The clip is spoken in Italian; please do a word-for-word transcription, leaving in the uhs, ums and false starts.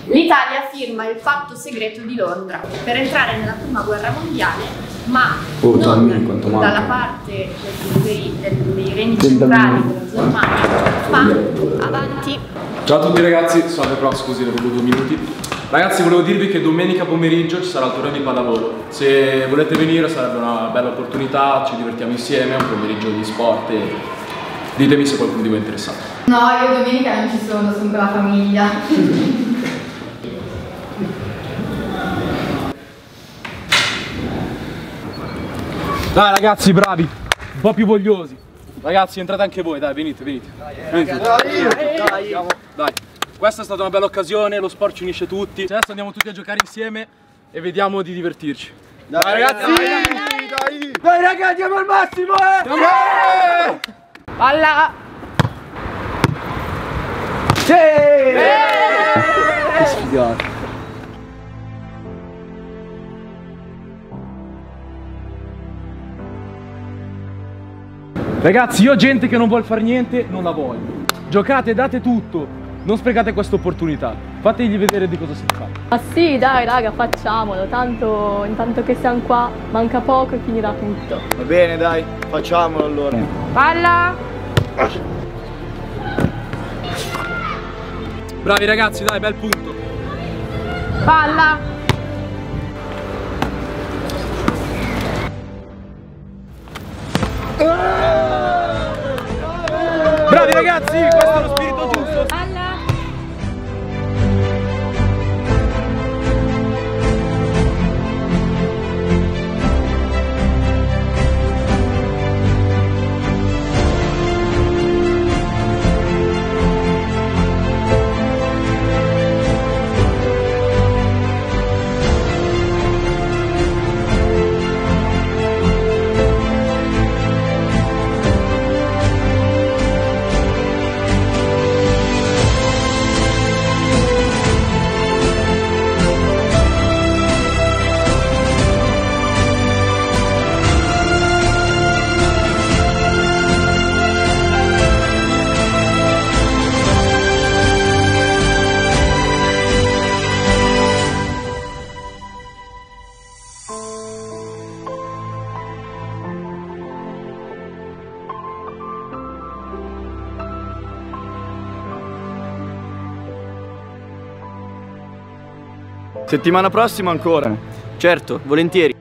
L'Italia firma il patto segreto di Londra per entrare nella prima guerra mondiale, ma oh, non Tommy, dalla parte dei, dei, dei regni centrali della Germania, ma avanti. Ciao a tutti ragazzi, salve però, scusi, avevo due minuti. Ragazzi, volevo dirvi che domenica pomeriggio ci sarà il torneo di pallavolo. Se volete venire sarebbe una bella opportunità, ci divertiamo insieme, è un pomeriggio di sport e ditemi se qualcuno di voi è interessato. No, io domenica non ci sono, sono con la famiglia. Dai ragazzi, bravi, un po' più vogliosi. Ragazzi, entrate anche voi, dai, venite, venite. venite. Dai, dai, dai. dai. Questa è stata una bella occasione, lo sport ci unisce tutti. Adesso andiamo tutti a giocare insieme e vediamo di divertirci. Dai, dai ragazzi! Dai, dai, dai. dai ragazzi, andiamo al massimo, eh! Andiamo! Palla! Sì! Che sfigato! Ragazzi, io ho gente che non vuole fare niente, non la voglio. Giocate, date tutto. Non sprecate questa opportunità, fategli vedere di cosa si fa. Ma sì, dai raga, facciamolo, tanto intanto che siamo qua, manca poco e finirà tutto. Va bene, dai, facciamolo allora. Palla! Bravi ragazzi, dai, bel punto. Palla! Bravi ragazzi, questo è lo spirito giusto. Palla! Settimana prossima ancora? Certo, volentieri.